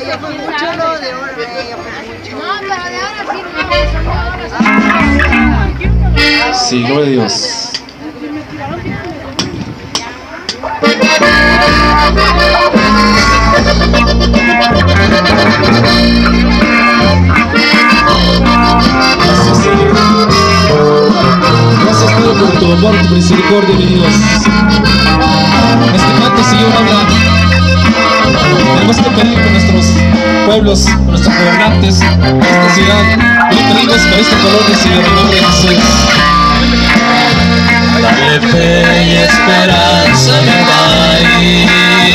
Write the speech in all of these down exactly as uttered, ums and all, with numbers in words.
ya fue mucho, lo de ahora ya fue mucho. No, pero de ahora sí, no, Sí, gloria a Dios. Gracias, Señor. Gracias, Padre, por tu amor, tu misericordia, mi Dios. Este canto, Señor, habla. Tenemos que pedir por nuestros pueblos, por nuestros gobernantes, por esta ciudad, y lo pedimos por esta colonia, Señor, en el nombre de Jesús. Dale fe y esperanza a mi país.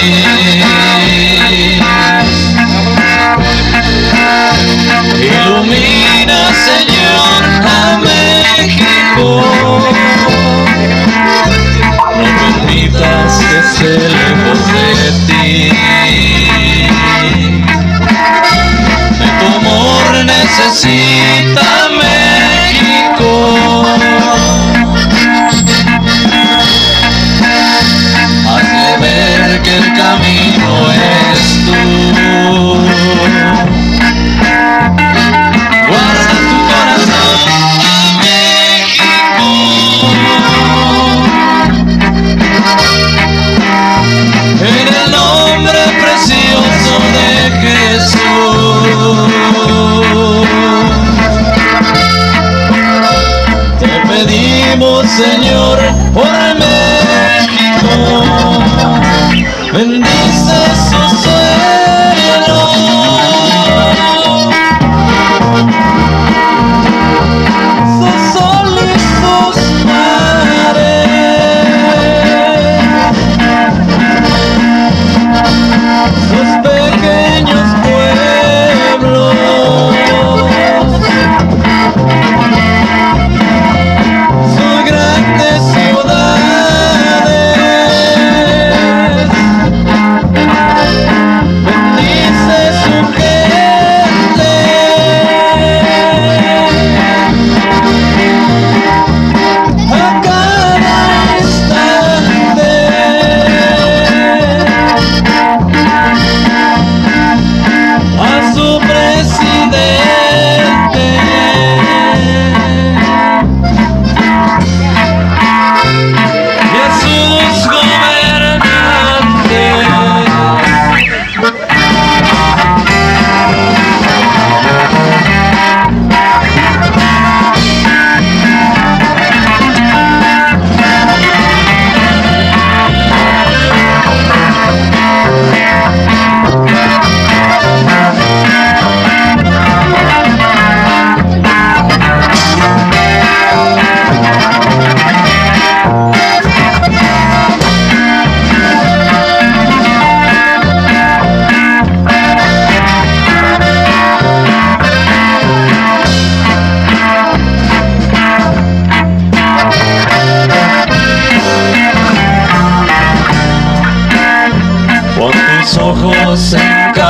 Ilumina, Señor, a México. No permitas que se lejos de ti. De tu amor necesita México. Hazle ver que el camino es tú. Guarda tu corazón a México. En el nombre precioso de Jesús. Te pedimos, Señor, por México. Bendice su suelo, su sol y sus mares, sus pequeños pueblos, sus grandes ciudades. Bendice su gente, a cada instante. A su presidente, y a sus gobernantes. Pon tus ojos en